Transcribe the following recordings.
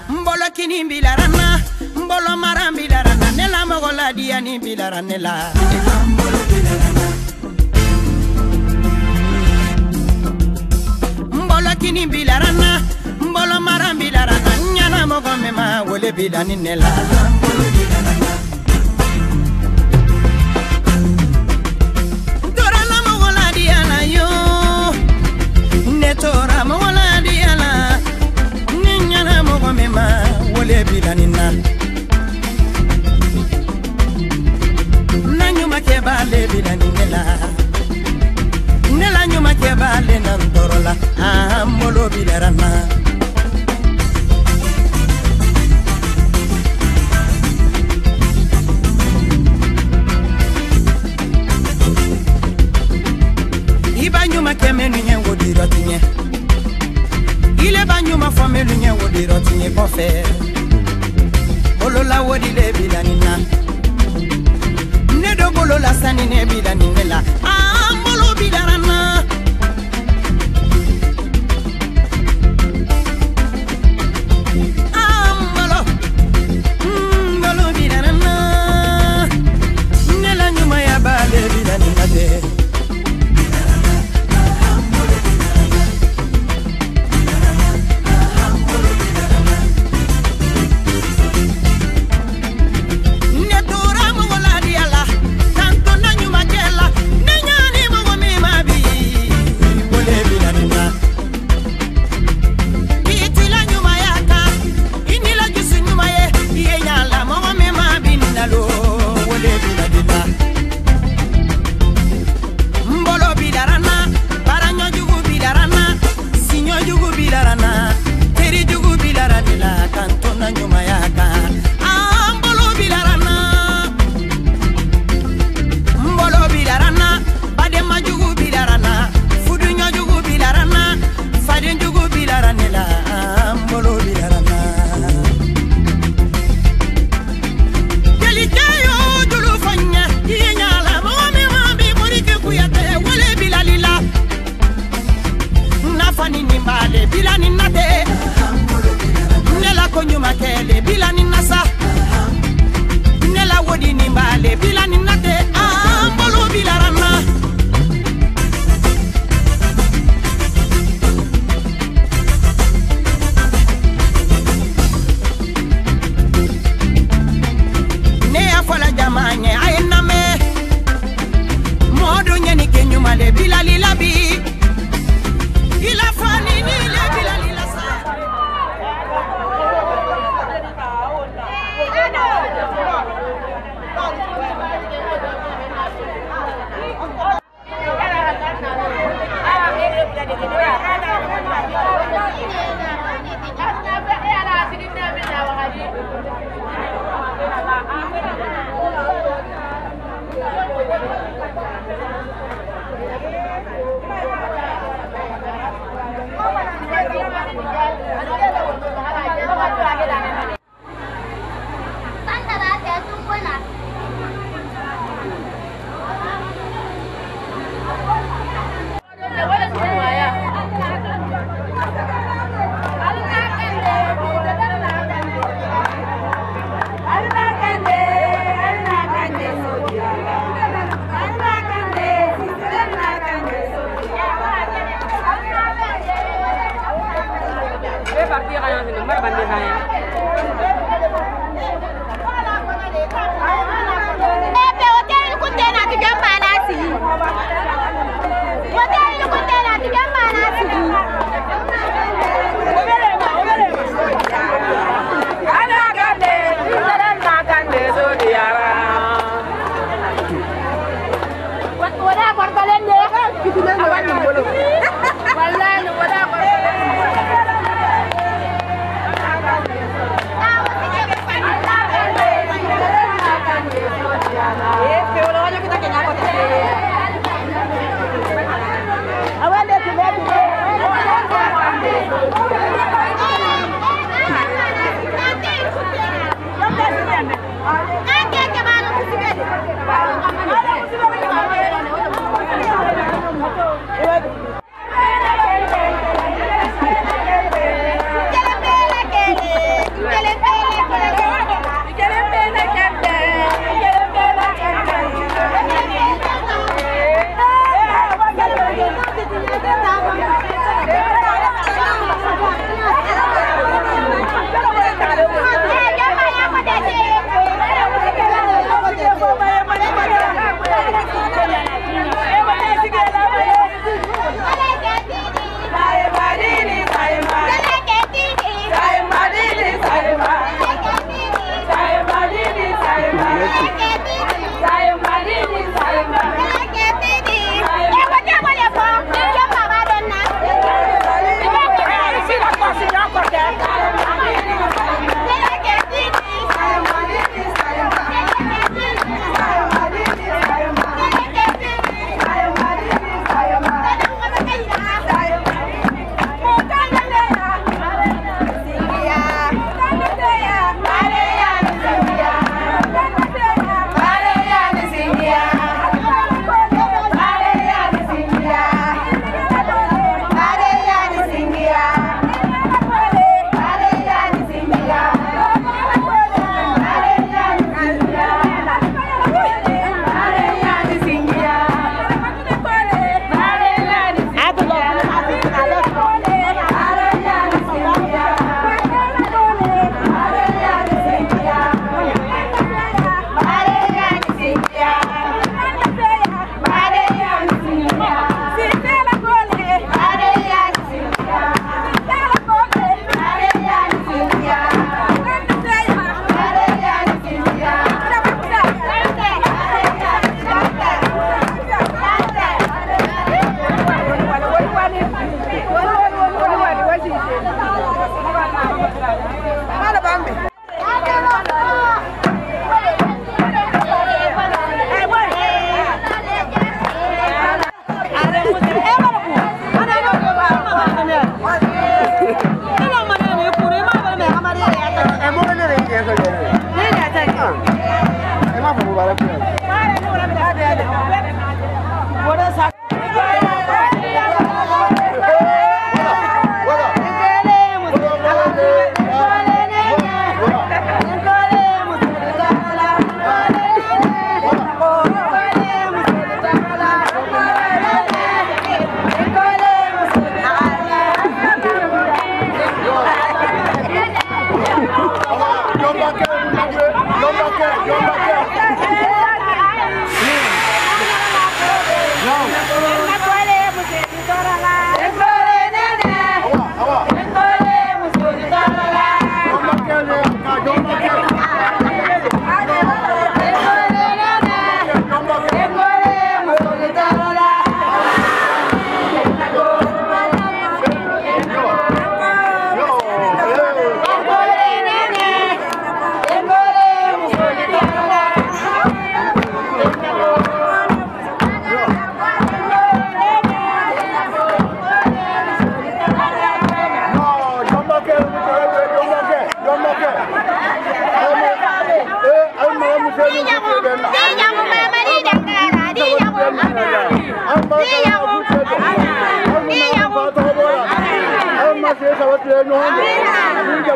mbolo kini bilarana mbolo mara bilarana nela mogola dia ni bilaranela mbolo bilarana mbolo kini bilarana mbolo mara bilarana nyana mogo mema wole bilani nela mbolo bilarana dorala mogola dia na yo netora mogola dia la nyana mogo mema wole bilani na nanyuma ke bale bilani nela nela nyuma ke bale nan dorola mbolo bilarana ibanyuma ke menu nyengo dirotinye ile banyuma fo menu nyengo dirotinye kofe bolola wodi le bilani na nedo bolola sani ne bilani nela mbolo bilarana mbolo bilarana nela nyuma ya bale bilani na de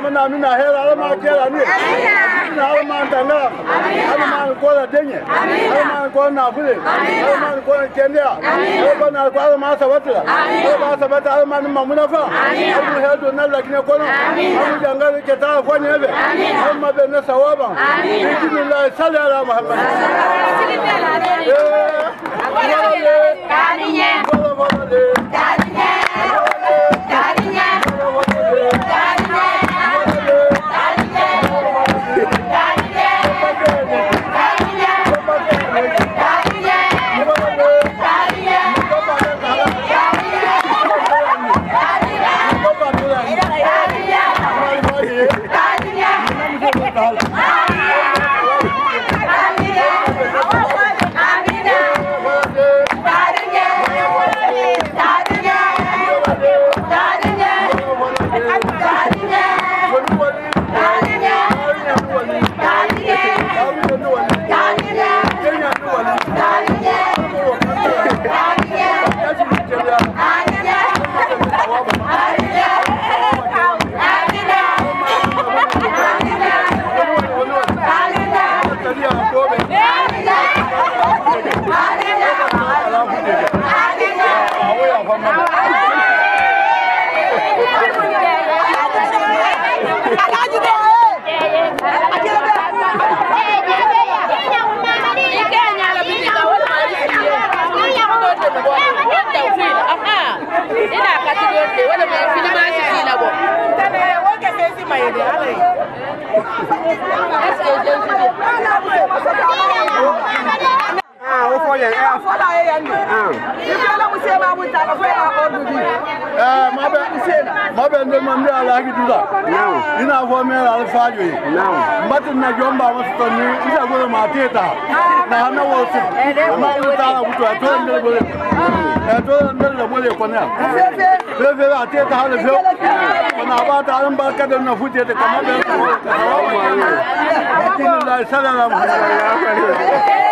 na mina hera ala ma kera ni na ala ma tanga ala ma ko la denye ala ma ko na fule ala ma ko kenya ala ko na ko ma sabata ala ma sabata ala ma mamuna fa ala hedo na la kine ko no ala janga ke ta fo nyebe ala ma be na sawaba bismillah sallallahu muhammad ina fo me la fajo mbatin na jomba wasto ni isa go ma teta na na wo su ma uta la buto to ndel go to ndel go le ko na fe ba teta ha le fe ko na ba ta ran ba ka da na fute ta kama da bismillah sallallahu alaihi wasallam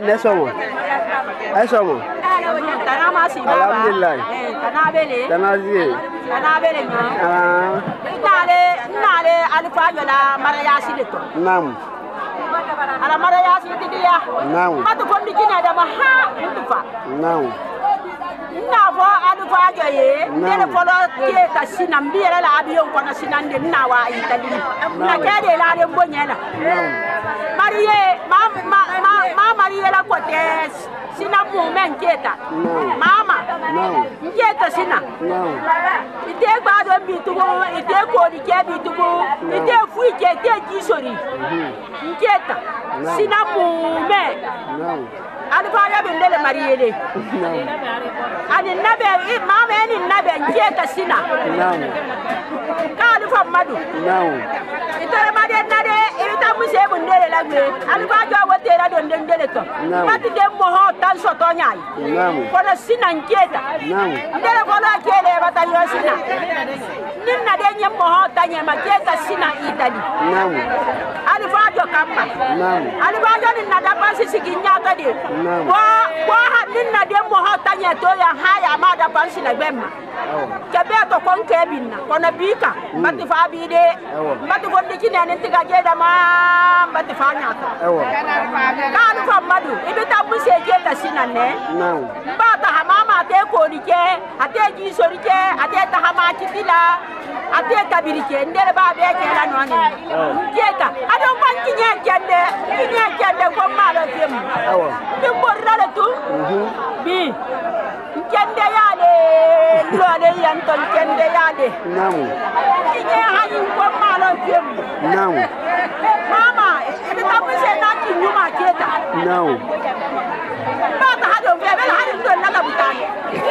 nesomo. Ay somo. Tanama si baba. Alhamdulillah. Tanabele. Tanazi. Tanabele no. Ah. Nale alfa yola marayasi leto. Naam. Ala marayasi tidiya. Naam. Matu fondi kina da maha mutufa. Naam. Na fo alfa joye. Dele folo ke ka sinam biere la abiyon ko na sinande na wa itali. Na kede la de mbonyela. Naam. Mariye ma mariye la kotes. Sina mumen keta. Mama. Nketa sina. Ite gbado bitugo, ite kodi ke bitugo, ite fui ke te jisori. Nketa. Sina mumen. Alfa ya bendele mariyele. Ani nabe mama eni nabe nketa sina. Ka alfa madu. Ite made nade ita muse bundele lagwe. Alfa jo wote la don dendele to. Mati de moho tan soto nyai. Kono sina nketa. Ndele kono kele batanyo sina. Ninna de nye moho tanye maketa sina itali. Alfa jo kamba. Alfa jo ninna da pasi siginya tadi. Wa ninna de moho tanye to ya haya ma da pasi na gbemma. Kebe to kon kebinna kono bika mati fa bi de mati fondi kine ne tiga jeda ma mati fa nyata. Kanu fa madu ibita buse jeda sina ne. Mbata hamama te kolike ate jisorike ate tahama kitila ate kabirike ndere ba be kela noni jeta ado banki nyakende ko malo tem dimborra le tu bi kende yale lole yanton kende yale ine hani ko malo tem mama ebe tabuse na kinyuma keta bata hado bebe hado ndo nala butani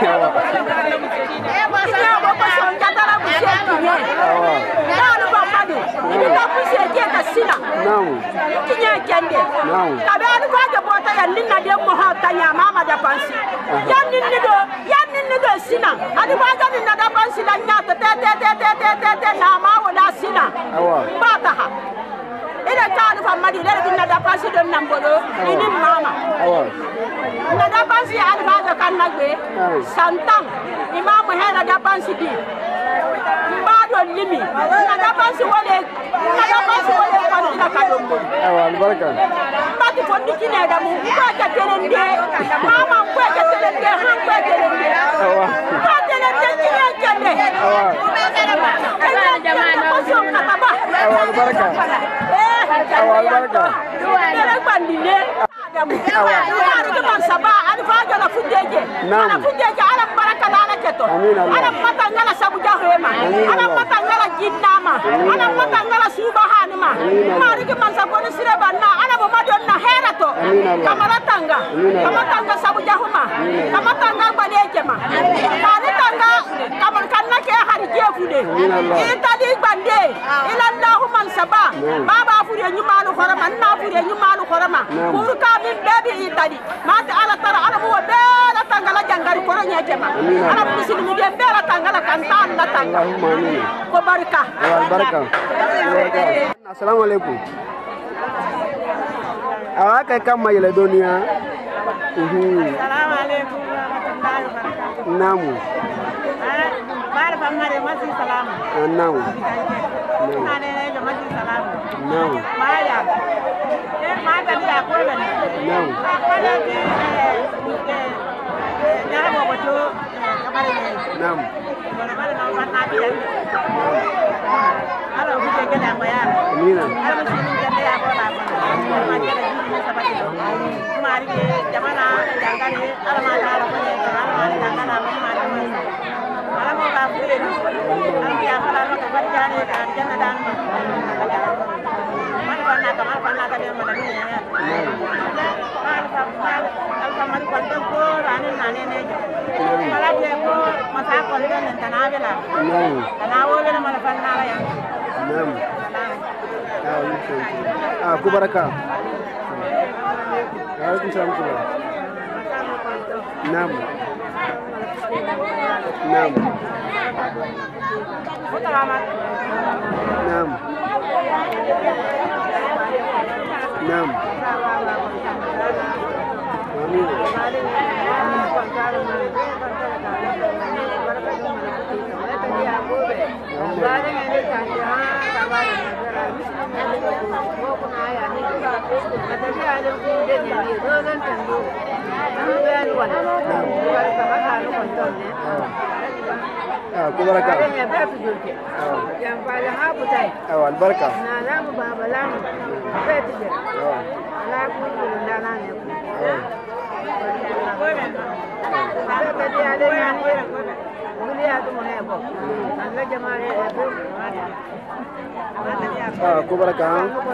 Ile kanu famadi ile binna da pasi don nambolo ini mama nada pasi alfa kan nagbe santang imam hena da pasi di mbado limi nada pasi wole kontina kadombo albarka mbati fondi kine da mu ko ka telende mama ko ka telende han ko telende ko telende kine kende albarka albarka dere bandile adamu ari ke man saba ari faja la fudeje ala fudeje ala baraka la keto ala matangala sabu jahema ala matangala jinnama ala matangala subhanama mari ke man sabo ne sire banna ala mo madonna herato kamatanga sabu jahuma kamatanga baleje ma mari tanga kaman kanna ke hari jefude itadi bande ila allahumma saba baba fure nyumalu khorama na fure nyumalu khorama kurka min bebi itadi mata ala tara ala mo bela tangala jangari koro nyekema ala muslimu de bela tangala kantan na tanga ko barka albarka assalamu alaikum awaka kama ile dunia assalamu alaikum namu bar famare masi salam namu nane ne masi salam namu maya mata dia ko ben namu wala di ya mo ko to kamare ne namu wala wala na wanna dia ala hu ke gada maya amina ala muslimin jande ya ko la ma ke la di sabati do mari ke jamana jangane ala ma ta ala ko ne ala ma jangana ma ma ala mo ba fure ni ala ya ala no ko jani ka janna dan ma man banna ka de ma ni ya ala ma ko to ko rani nane ne ala de ko ma sa ko le nan tanabe la tanawo le ma fanna la ya aku baraka Waalaikumsalam. Naam. Naam. Naam. Naam. Kubaraka. Yang paling apa tadi? Awal berkah. Nah, lama bapa lama. Betul. Lagu dalam ni. Tadi ada yang boleh aku mengheboh. Anda jemaah itu. Kubaraka.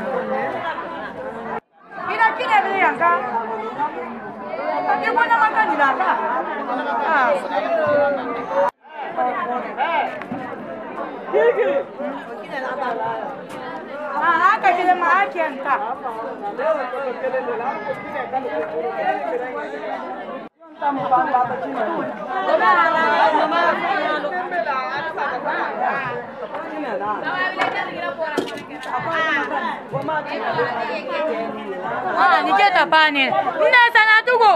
Kira-kira beli yang kan? Dia mana makan di dalam? Haka kile maakenta niketa pane nda sana tuko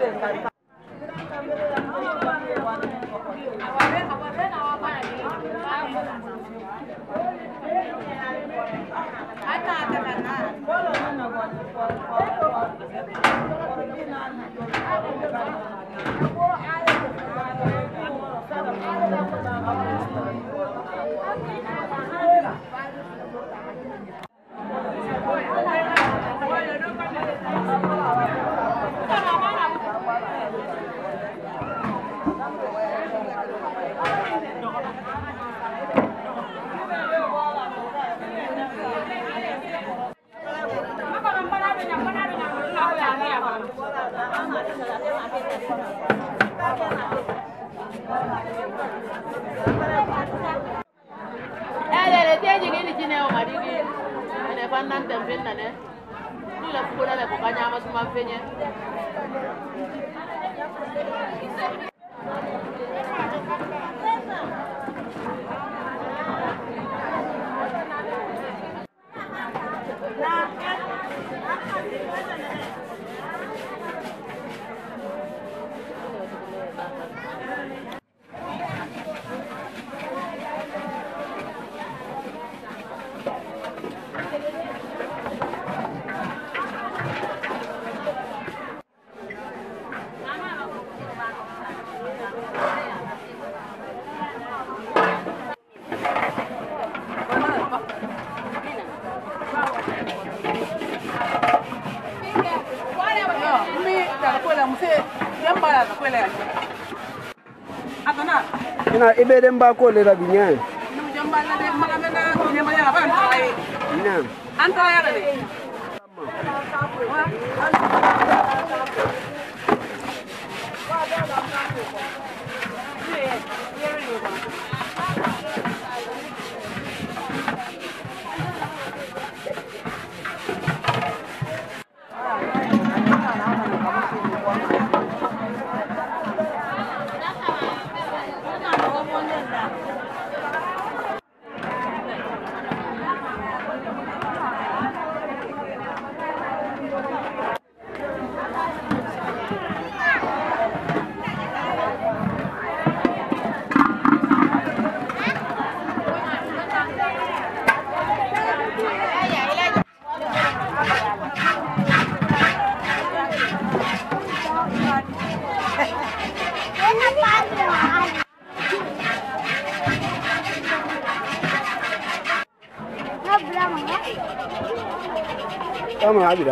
Ina ibeden ba ko le rabinya. Ina. Kamu ada?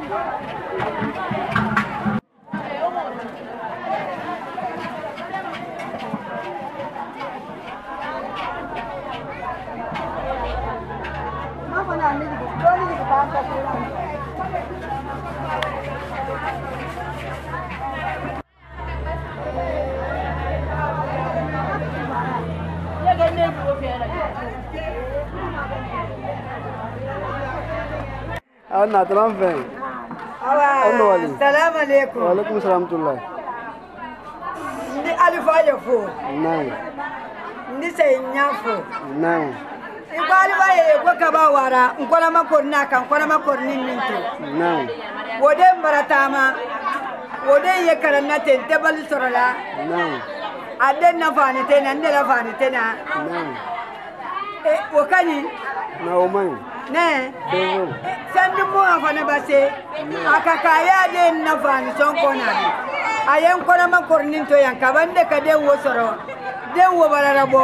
أنا ترام فين؟ السلام عليكم. وعليكم السلام ورحمة الله. Ndi alifa yefo. نعم. Ndi senyafo. نعم. Ibali ba ye ko kaba wara nkona makorna kan nkona makorni ninto. نعم. Wode maratama wode ye karanna ten tebal sorala Naam. aden na fani tena ndela fani tena Naam. wakani Na umai. ne sandu mo afana base akakaya den na fani son kona ayen kona ma kornin to yan kabande ka den wo soro den wo bararabo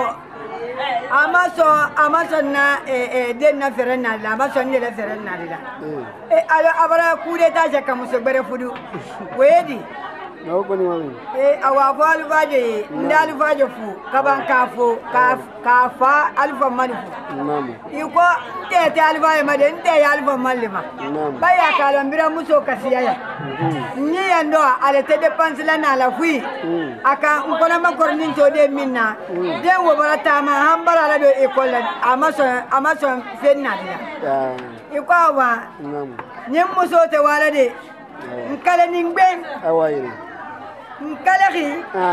amaso na den na ferena la amaso ne la ferena la abara kude ta jaka muso bare fudu wedi Na uko ni mami. awafu alfaje ndalfaje fu kaban kafo kafa alfa malifu Naam. iko tete alfaje made nte ya alfa malima Naam. baya kalambira muso kasiyaya ni yando ale te dépense la na la fui aka nkona makorni to de minna de wo barata ma hambara la do école amaso fenna dia iko wa Naam. nyem muso te wala de nkale ningbe Awaire. nkalegi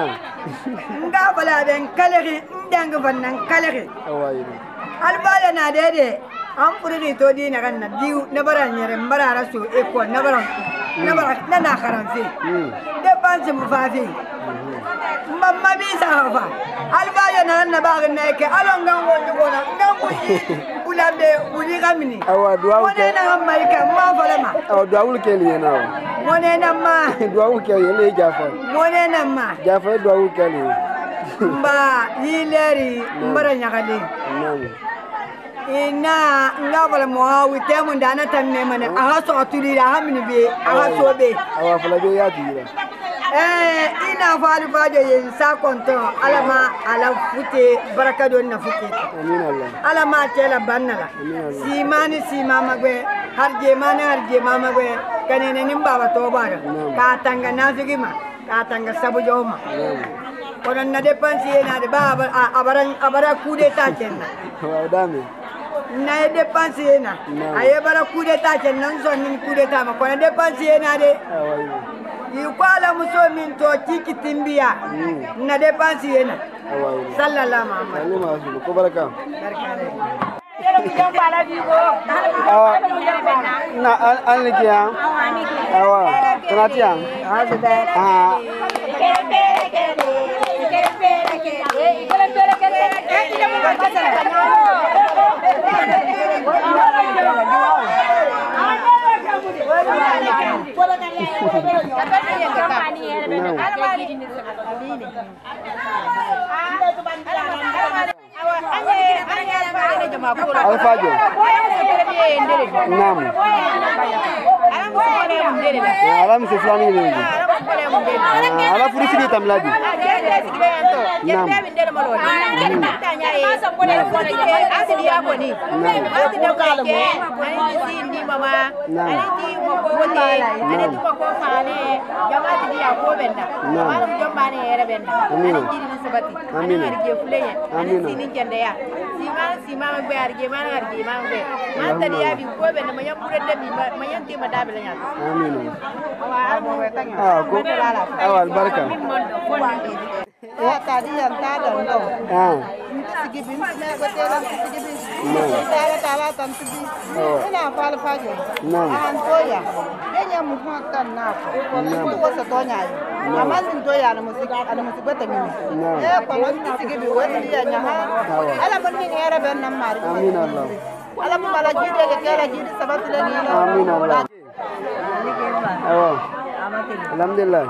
nga bala ben kalegi ndang vanna kalegi Awaire. albala na dede am furi to di na kan na diu na bara nyere mbara rasu e ko na bara na karanfi de panse mu fafi mamma bi sahafa albala na ba na ke alon ngan wo ko na ngan ku ulambe uli gamini Awa duwa wona na mai ka ma falama Awa duwa ulke ni na. wona na ma Duwa ulke yele Jafar. wona na ma Jafar duwa ulke ni. mba yileri mbara nyakali Naam. ina ngabala mo wite mun dana tanne mana aha so atuli da hamni be aha so be Awa fala be ya dira. ina falu fajo yin sa konto alama ala fute baraka don na fute Amin Allah. alama tela bannala simani simama gwe harje mama gwe kanene nim baba to bara ka tanga nafigima ka tanga sabu joma konon na depansi na de baba abara kude ta kenna Awa dame. na depansi na aye bara kude ta kenna son min kude ta ma konon depansi na de Awaire. ikwala muso min to kiki timbiya na depansi na Awaire. sallallahu muhammad Alima asu ko baraka. barkale Na aniki ya. Awa. Kenati ya. Alfajo. Naam. Alam se fulani ni. Ala furi sidi tamladi. Naam. Awal barka. Ya tadi yang tadi dong. Sigi bin me ko tela sigi bin. Tala tantu bi. Ina fal fajo. An toya. Enya mu hotan na ko. Ko sa tonya. Amazin toya na musik ana musik bata mini. Ko man sigi bi wani ya nya ha. Ala man ni era ben na mari. Amin Allah. Ala mu bala jide ke kala jide sabatu le ni. Amin Allah. Awa. Alhamdulillah.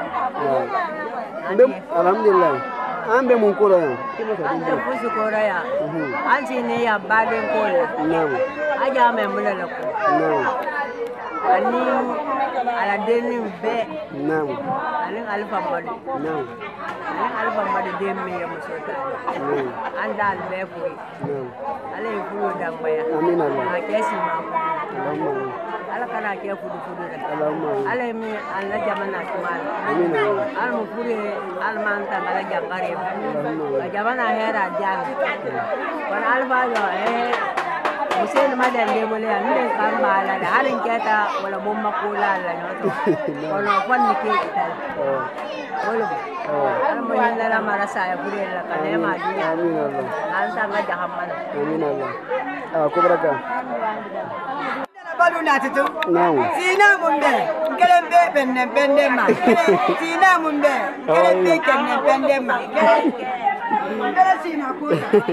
Alhamdulillah. Ambe mun kula ya. Ante kusu kora ya. Ansi ne ya baden kola. Naam. Aja me mulala ko. Naam. Ani ala deni be. Naam. Ani alfa mod. Naam. Ani alfa mod dem me ya musota. Naam. Anda albe ko. Naam. Ale fulo dambaya. Amin Allah. Akesi ma. Allahumma. Ala kana ke fudu da. Allahumma. Ale mi alla jamana kumal. Amin Allah. Al mu fure al manta bala jambare. Jamana hera jang. Kon alfa yo Hussein madan de mole ande kan bala da halin keta wala bomma kula la nyoto kono fonni ke ita wala an mo hinda la marasa ya fure la kalema dunya Amin Allah. an sa ga jahamana Amin Allah. Ko baraka. balu na tutu. Naam. Sina mumbe. Kelembe bende ma. Sina mumbe. Kelembe kenne bende ma. Kele sina ku.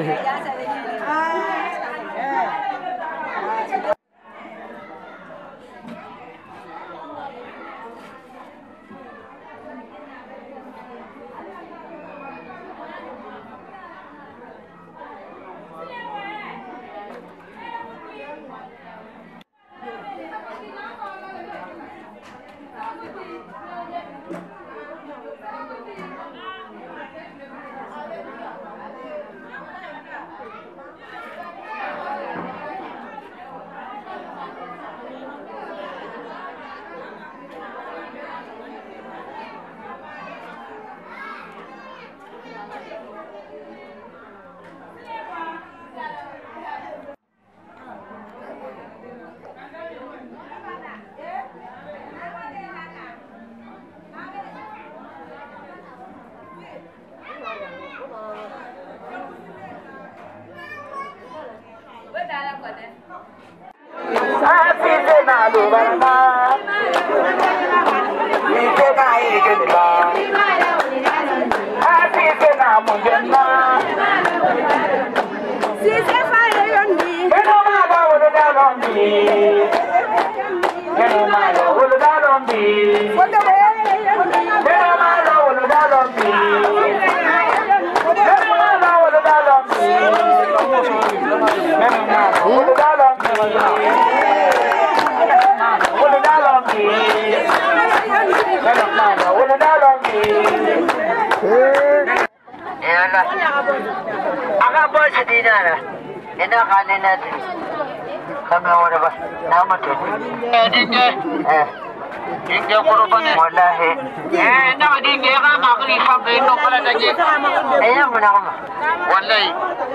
Aga bos dinara. Ina kanina din. Kami wala ba? Nama tu. Dinge. Dinge korban. Wallahi. Na dinge ka makni fa no kala daje. Ayah mana kamu? Wallahi.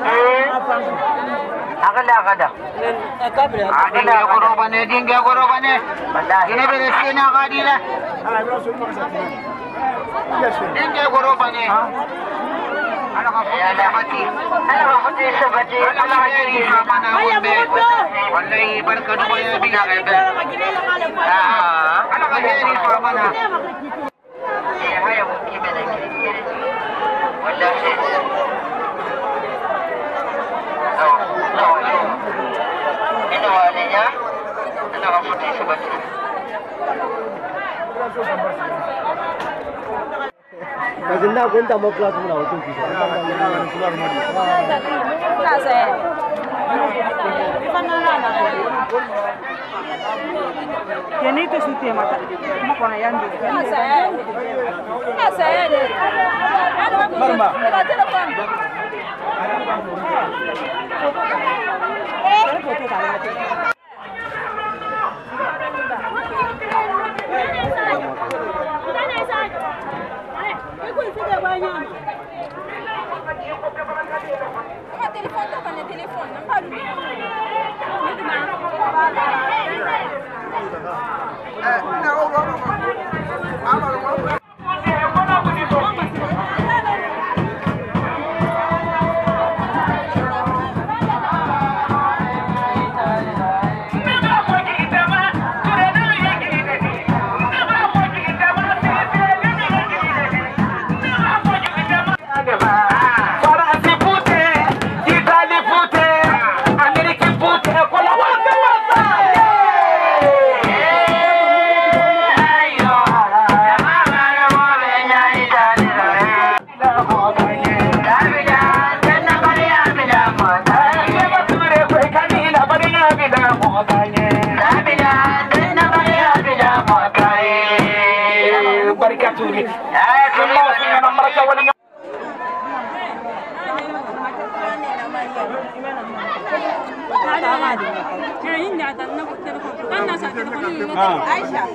Agada. Agada korban dinge korban. Wallahi. Ini beresina kadila. Dinge korban. Anak sebati. Wallahi berkadu banyak bina kebe. Anak ini mana? Hai mungkin kiri. Wallahi. No. Ini walinya. Anak putih sebati. Maganda kwenda maklasa mna watu kisha. Klase. Tiene que su tema. ¿Cómo con allá ande? Klase. Marma. Aisha.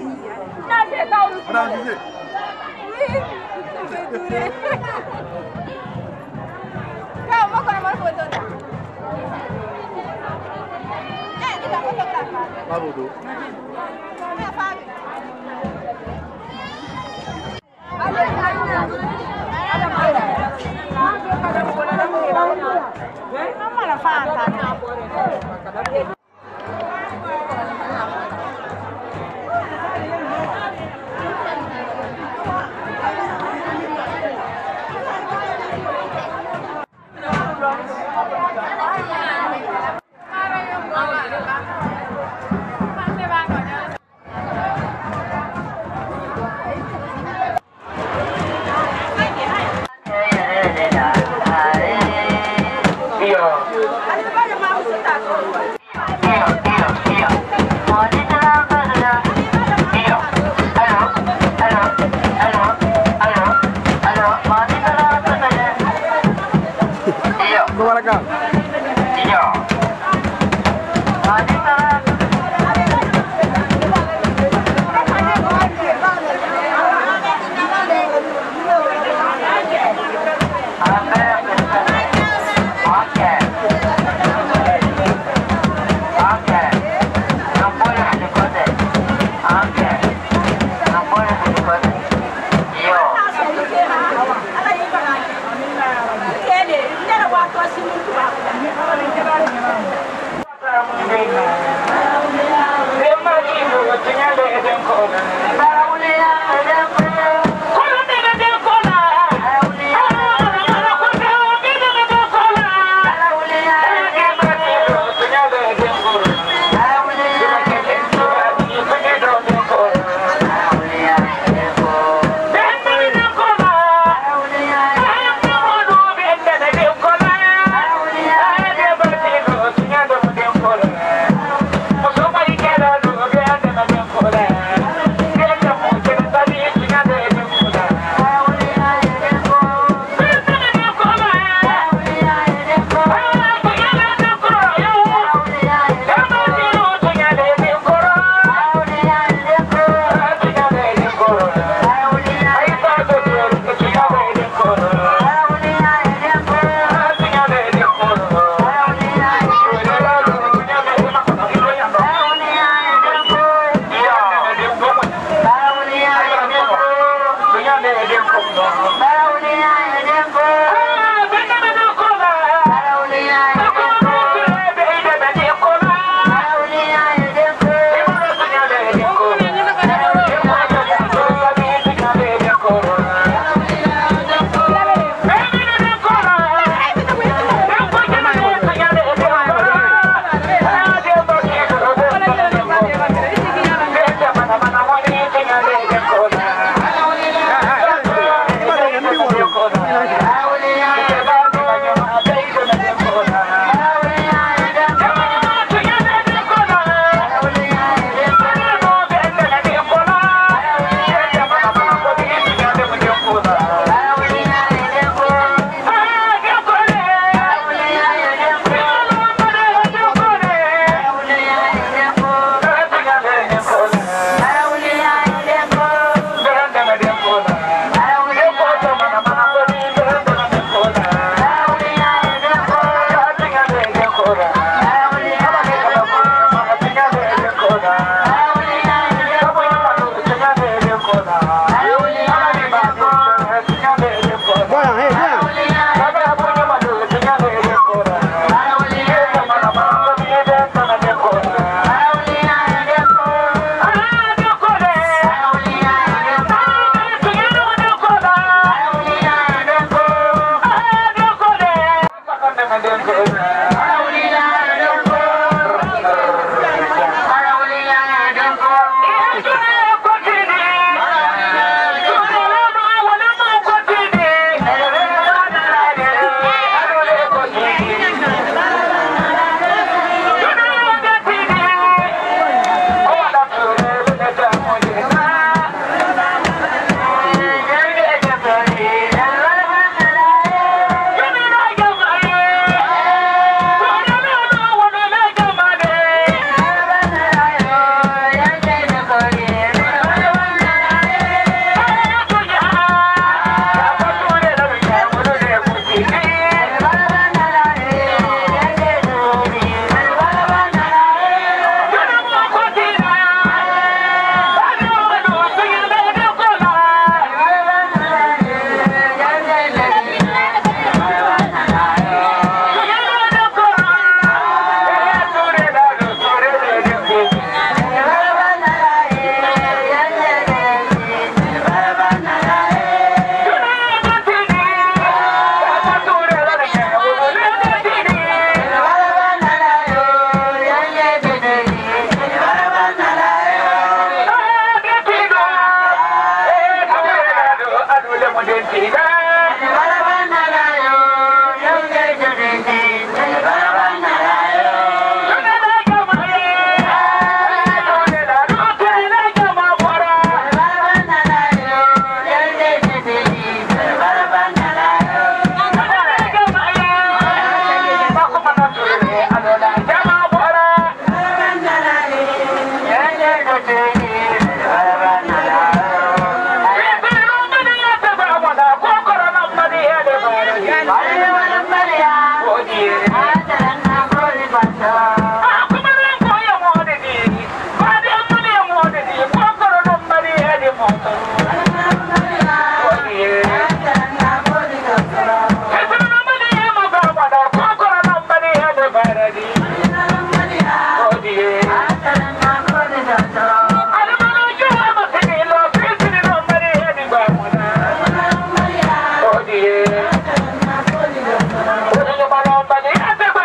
Bye.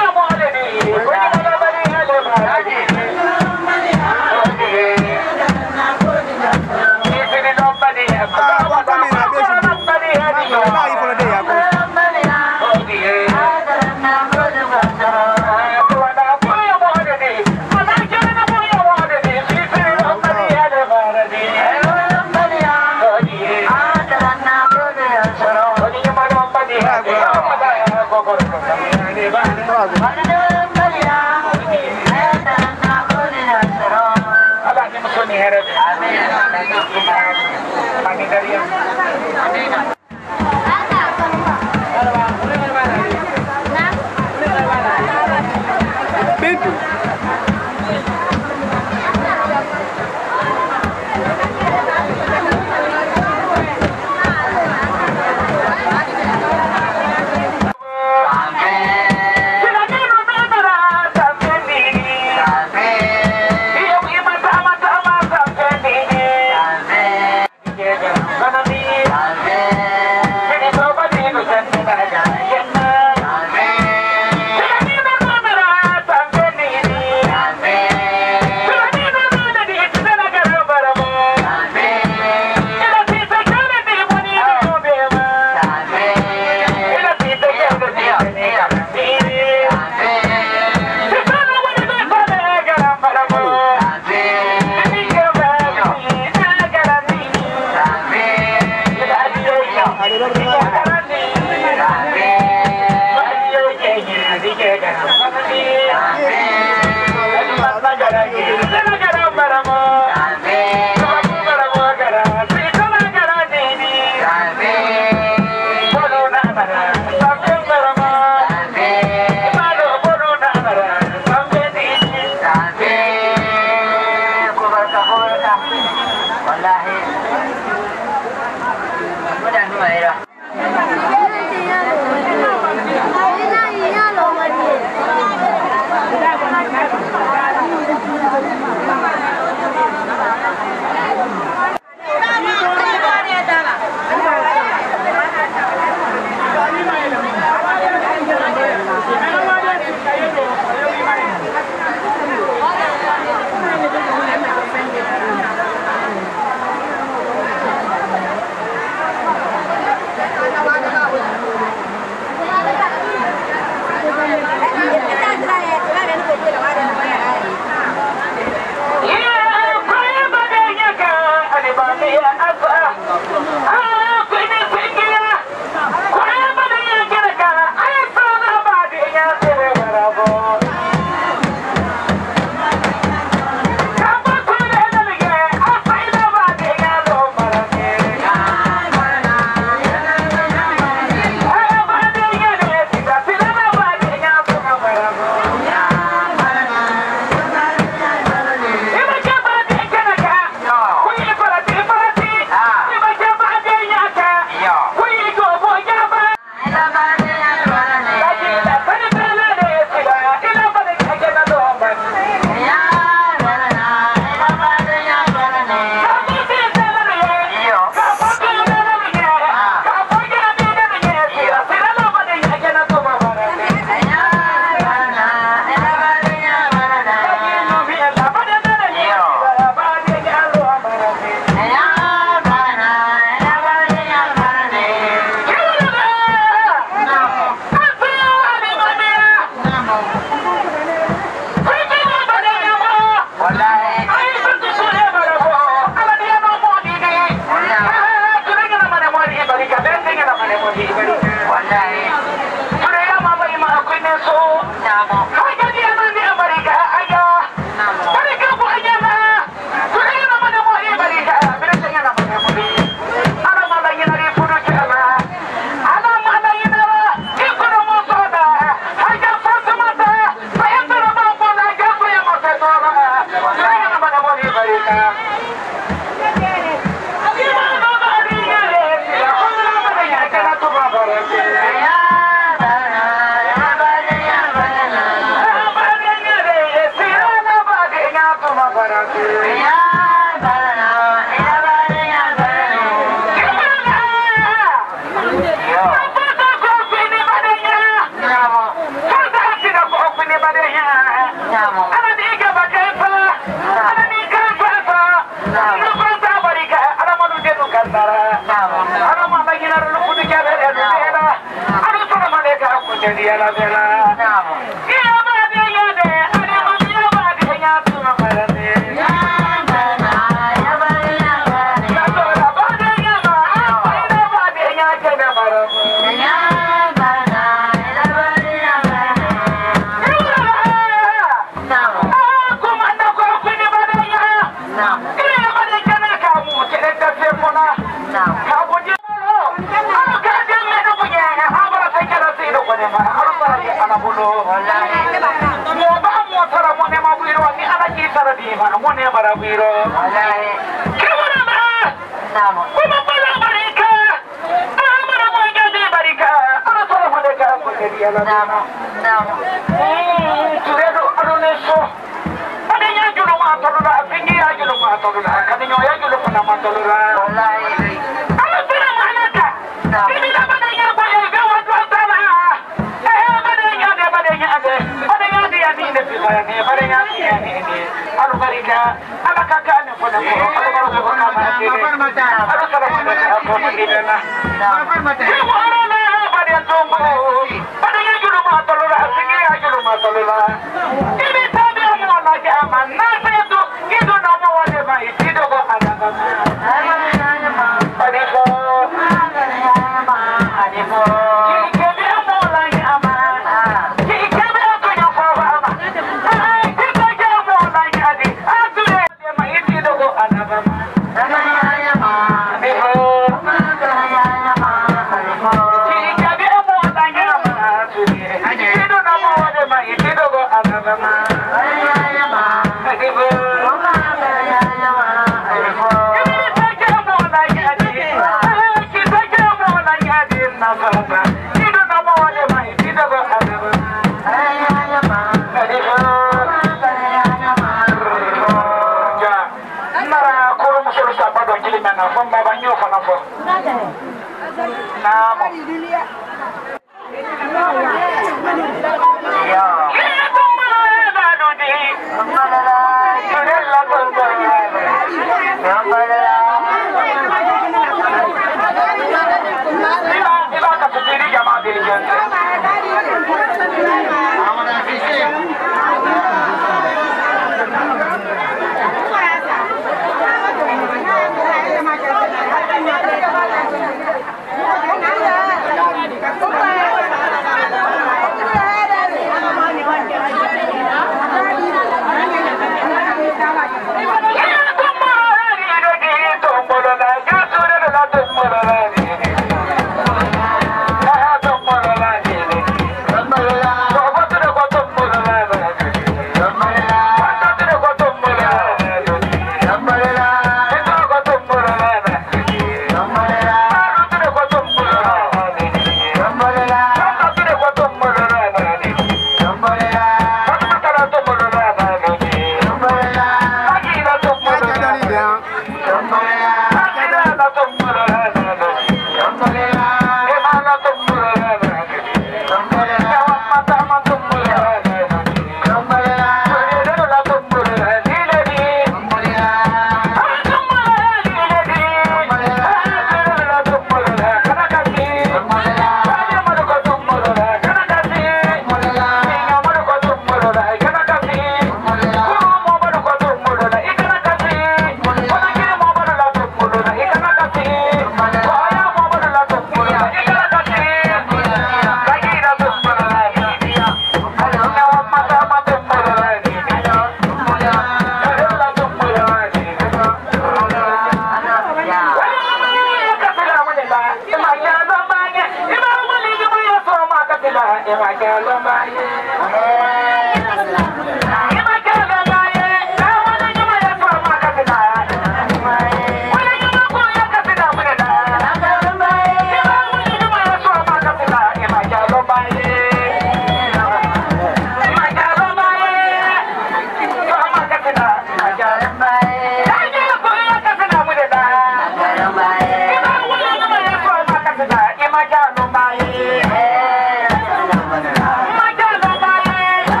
Bye.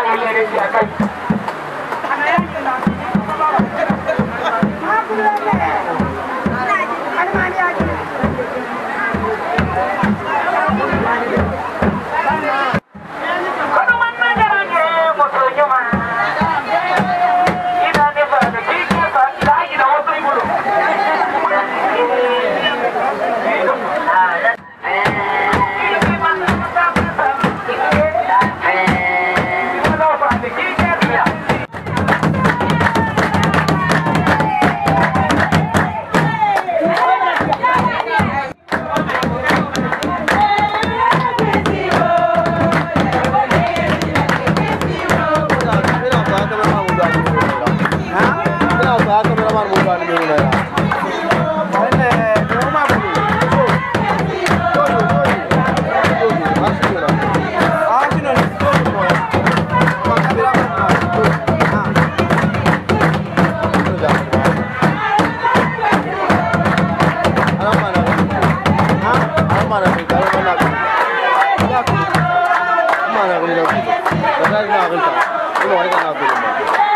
Mana